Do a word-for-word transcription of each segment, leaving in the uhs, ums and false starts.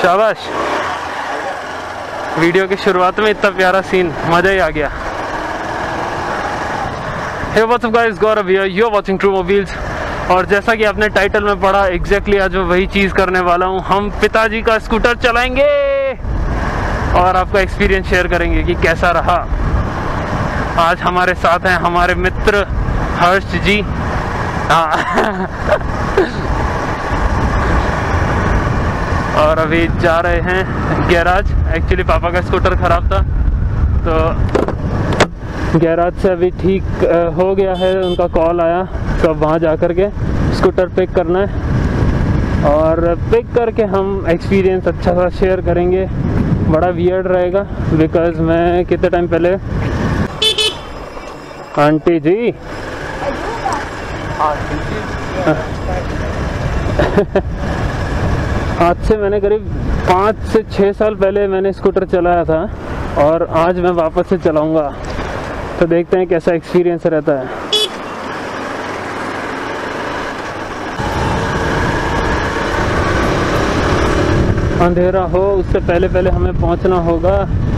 शाबाश। वीडियो की शुरुआत में इतना प्यारा सीन, मजा ही आ गया। Hey what's up guys, Gaurav here, you're watching Truemobiles। और जैसा कि आपने टाइटल में पढ़ा, एग्जैक्टली आज मैं वही चीज़ करने वाला हूँ। हम पिताजी का स्कूटर चलाएंगे और आपका एक्सपीरियंस शेयर करेंगे कि कैसा रहा। आज हमारे साथ हैं हमारे मित्र हर्ष जी। हाँ और अभी जा रहे हैं गैराज। एक्चुअली पापा का स्कूटर ख़राब था तो गैराज से अभी ठीक हो गया है, उनका कॉल आया तो अब वहाँ जा कर के स्कूटर पिक करना है और पिक करके हम एक्सपीरियंस अच्छा सा शेयर करेंगे। बड़ा वियर्ड रहेगा बिकॉज मैं कितने टाइम पहले, आंटी जी आज से मैंने करीब पाँच से छः साल पहले मैंने स्कूटर चलाया था और आज मैं वापस से चलाऊंगा, तो देखते हैं कैसा एक्सपीरियंस रहता है। अंधेरा हो उससे पहले पहले हमें पहुंचना होगा।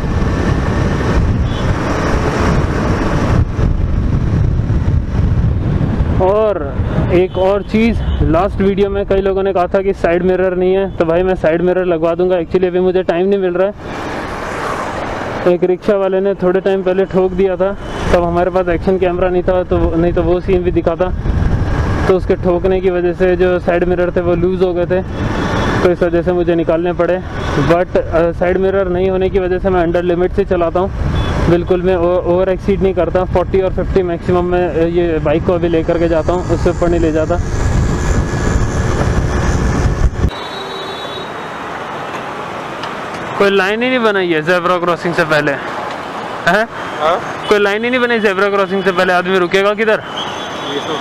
और एक और चीज़, लास्ट वीडियो में कई लोगों ने कहा था कि साइड मिरर नहीं है, तो भाई मैं साइड मिरर लगवा दूंगा। एक्चुअली अभी मुझे टाइम नहीं मिल रहा है। एक रिक्शा वाले ने थोड़े टाइम पहले ठोक दिया था, तब हमारे पास एक्शन कैमरा नहीं था, तो नहीं तो वो सीन भी दिखाता। तो उसके ठोकने की वजह से जो साइड मिरर थे वो लूज़ हो गए थे, तो इस वजह से मुझे निकालने पड़े। बट साइड मिरर नहीं होने की वजह से मैं अंडर लिमिट से चलाता हूँ, बिल्कुल मैं ओवर एक्सीड नहीं करता। चालीस और पचास मैक्सिमम में ये बाइक को अभी लेकर के जाता हूँ, उससे ऊपर नहीं ले जाता। कोई लाइन ही नहीं बनाई है ज़ेब्रा क्रॉसिंग से पहले, है? हाँ? कोई लाइन ही नहीं बनाई ज़ेब्रा क्रॉसिंग से पहले। आदमी रुकेगा किधर? ये तो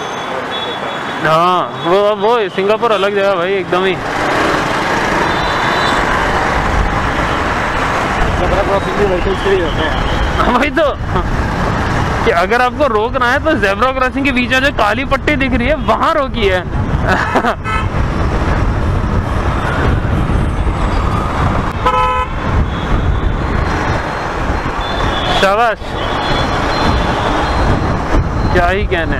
हाँ वो वो सिंगापुर अलग जगह भाई, एकदम ही। वही तो कि अगर आपको रोकना है तो ज़ेब्रा क्रॉसिंग के बीच में जो काली पट्टी दिख रही है वहां रोकी है। शाबाश, क्या ही कहने।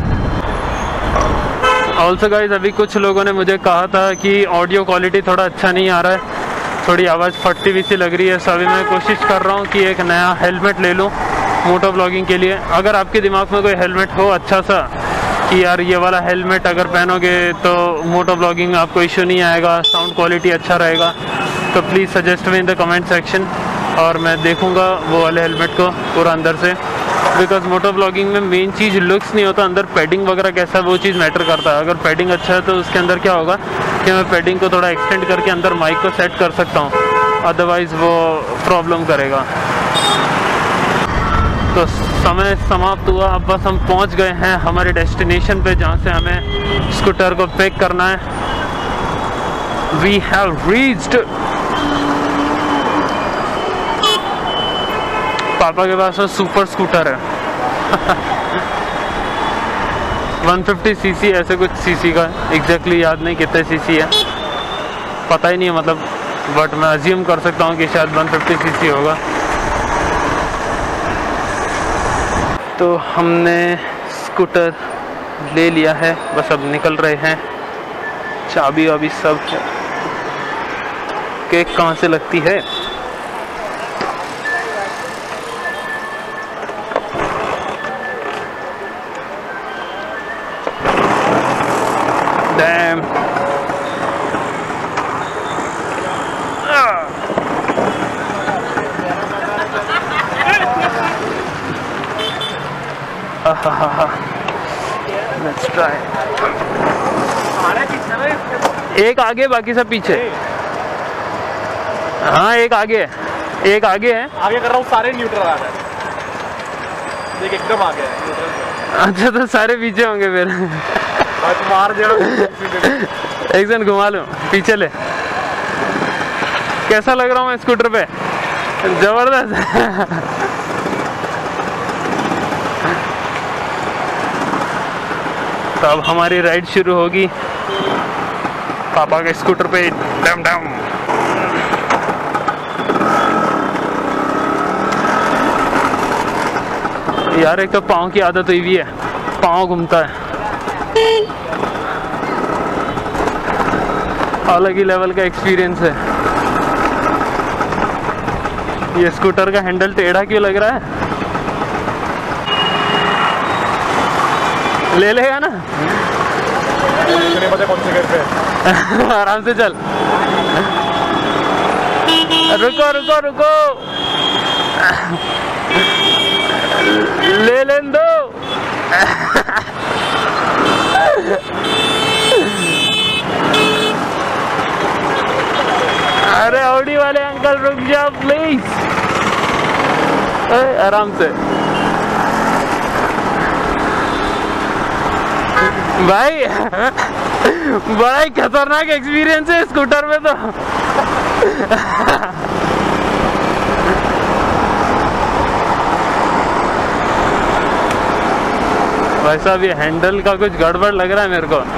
ऑल्सो गाइज, अभी कुछ लोगों ने मुझे कहा था कि ऑडियो क्वालिटी थोड़ा अच्छा नहीं आ रहा है, थोड़ी आवाज़ फटती हुई सी लग रही है। सो अभी मैं कोशिश कर रहा हूँ कि एक नया हेलमेट ले लूँ मोटो ब्लॉगिंग के लिए। अगर आपके दिमाग में कोई हेलमेट हो अच्छा सा कि यार ये वाला हेलमेट अगर पहनोगे तो मोटो ब्लॉगिंग में आपको इशू नहीं आएगा, साउंड क्वालिटी अच्छा रहेगा, तो please suggest me in the comment section और मैं देखूँगा वो वाले हेलमेट को पूरा अंदर से। बिकॉज मोटो ब्लॉगिंग में मेन चीज़ लुक्स नहीं होता, अंदर पैडिंग वगैरह कैसा वो चीज़ मैटर करता है। अगर पैडिंग अच्छा है तो उसके अंदर क्या होगा कि मैं पैडिंग को थोड़ा एक्सटेंड करके अंदर माइक को सेट कर सकता हूँ, अदरवाइज़ वो प्रॉब्लम करेगा। तो समय समाप्त हुआ, अब बस हम पहुँच गए हैं हमारे डेस्टिनेशन पे जहाँ से हमें स्कूटर को पिक करना है। We have reached. पापा के पास वो सुपर स्कूटर है एक सौ पचास सीसी ऐसे कुछ सीसी का, एग्जैक्टली याद नहीं कितने सीसी है, पता ही नहीं है मतलब, बट मैं अज्यूम कर सकता हूँ कि शायद एक सौ पचास सीसी होगा। तो हमने स्कूटर ले लिया है, बस अब निकल रहे हैं। चाबी वाबी सब है। केक कहाँ से लगती है? Damn. Let's try. एक आगे बाकी सब पीछे। हाँ एक आगे है, एक आगे है। आगे कर रहा हूँ, सारे न्यूट्रल आ रहे हैं। देख एकदम आगे है। अच्छा तो सारे पीछे होंगे फिर। मार दे एक जन घुमा लो, पीछे ले। कैसा लग रहा हूँ मैं स्कूटर पे? जबरदस्त। तो अब हमारी राइड शुरू होगी पापा के स्कूटर पे। डम डम। यार एक तो पाँव की आदत हुई भी है, पाँव घूमता है। अलग ही लेवल का एक्सपीरियंस है। ये स्कूटर का हैंडल टेढ़ा क्यों लग रहा है? ले लेगा ना? नहीं पता कौन से गेट पे। आराम से चल। रुको रुको रुको, ले लेन दो। अरे ऑडी वाले अंकल रुक जाओ प्लीज। आराम से भाई। बड़ा ही खतरनाक एक्सपीरियंस है स्कूटर में तो। वैसा भी हैंडल का कुछ गड़बड़ लग रहा है मेरे को।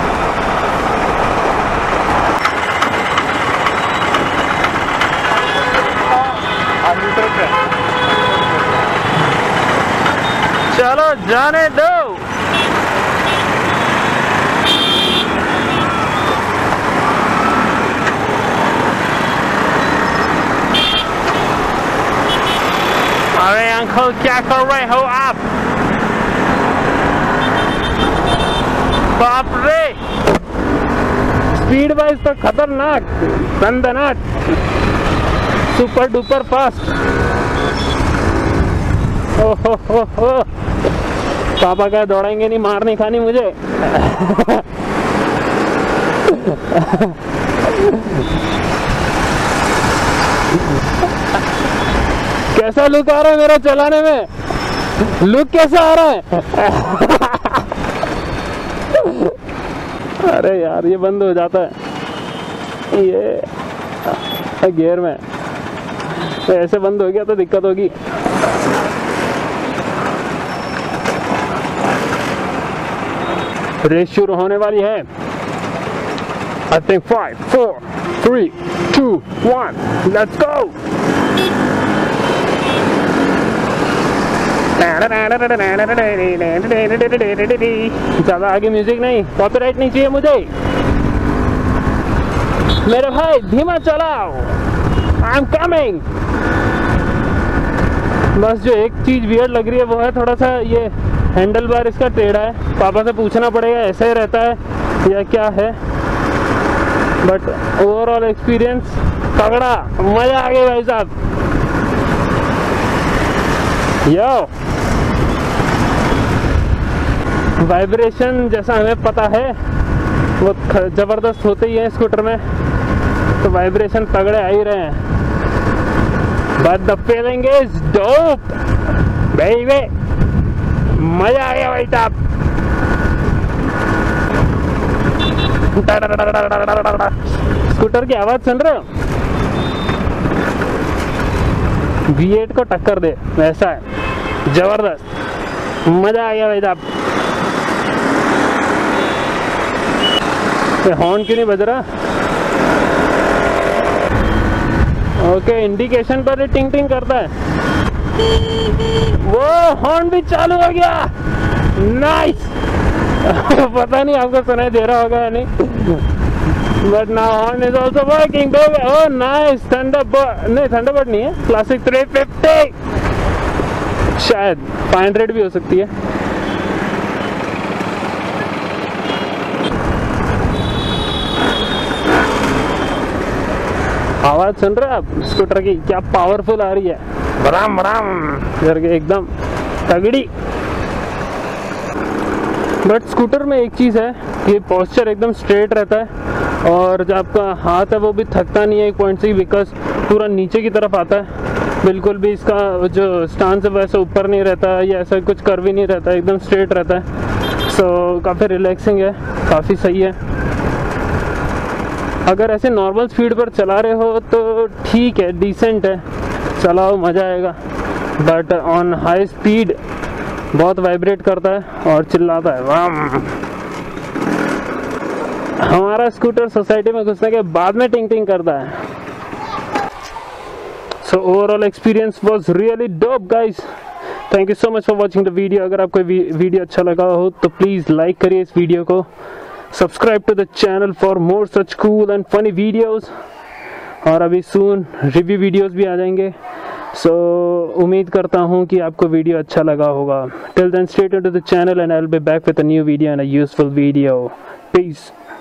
चलो जाने दो। अरे अंकल क्या कर रहे हो आप? बाप रे, स्पीड वाइज तो खतरनाक, दंदनाक, सुपर डुपर फास्ट। ओहो हो हो, पापा क्या दौड़ाएंगे नहीं, मार नहीं खानी मुझे। कैसा लुक आ रहा है मेरा चलाने में? लुक कैसा आ रहा है? अरे यार ये बंद हो जाता है, ये गियर में तो ऐसे बंद हो गया तो दिक्कत होगी। रेस शुरू होने वाली है। I think five four three two one, let's go. ज्यादा आगे म्यूजिक नहीं, कॉपीराइट नहीं चाहिए मुझे। मेरे भाई धीमा चलाओ, आई एम कमिंग। बस जो एक चीज वियर्ड लग रही है वो है थोड़ा सा ये हैंडल बार इसका टेढ़ा है। पापा से पूछना पड़ेगा ऐसा ही रहता है या क्या है, बट ओवरऑल एक्सपीरियंस तगड़ा, मजा आ गया भाई साहब। यो वाइब्रेशन जैसा हमें पता है वो जबरदस्त होते ही है स्कूटर में, तो वाइब्रेशन तगड़े आ ही रहे हैं। But the feeling is dope baby, मजा आ गया भाई साहब। स्कूटर की आवाज सुन रहे हो? वी एट को टक्कर दे वैसा है, जबरदस्त, मजा आ गया भाई साहब। हॉर्न क्यों नहीं बज रहा? ओके, इंडिकेशन पर ही टिंग टिंग करता है। वो हॉर्न भी चालू हो गया, नाइस। पता नहीं आपको सुनाई दे रहा होगा या नहीं, but now horn is also working baby. Oh nice, Thunderbird नहीं, थंडरबर्ड नहीं है, क्लासिक थ्री फिफ्टी, शायद फाइव हंड्रेड भी हो सकती है। आवाज सुन रहे हैं आप स्कूटर की, क्या पावरफुल आ रही है, बराम बराम करके एकदम तगड़ी। बट स्कूटर में एक चीज़ है कि पोस्चर एकदम स्ट्रेट रहता है और जो आपका हाथ है वो भी थकता नहीं है एक पॉइंट से, बिकॉज पूरा नीचे की तरफ आता है। बिल्कुल भी इसका जो स्टांस है वैसे ऊपर नहीं रहता है या ऐसा कुछ कर्व ही नहीं रहता है, एकदम स्ट्रेट रहता है। सो so, काफ़ी रिलैक्सिंग है, काफ़ी सही है। अगर ऐसे नॉर्मल स्पीड पर चला रहे हो तो ठीक है, डिसेंट है, चलाओ मज़ा आएगा। बट ऑन हाई स्पीड बहुत वाइब्रेट करता है और चिल्लाता है, वाम। हमारा स्कूटर सोसाइटी में घुसने के बाद में टिंग टिंग करता है। So overall experience was really dope guys. Thank you so much for watching the video. अगर आपको वीडियो अच्छा लगा हो तो प्लीज़ लाइक करिए इस वीडियो को, subscribe to the channel for more such cool and funny videos. और अभी सून रिव्यू वीडियोस भी आ जाएंगे, सो so, उम्मीद करता हूँ कि आपको वीडियो अच्छा लगा होगा। Till then stay tuned to the channel and I will be back with a new video and a useful video. Piece.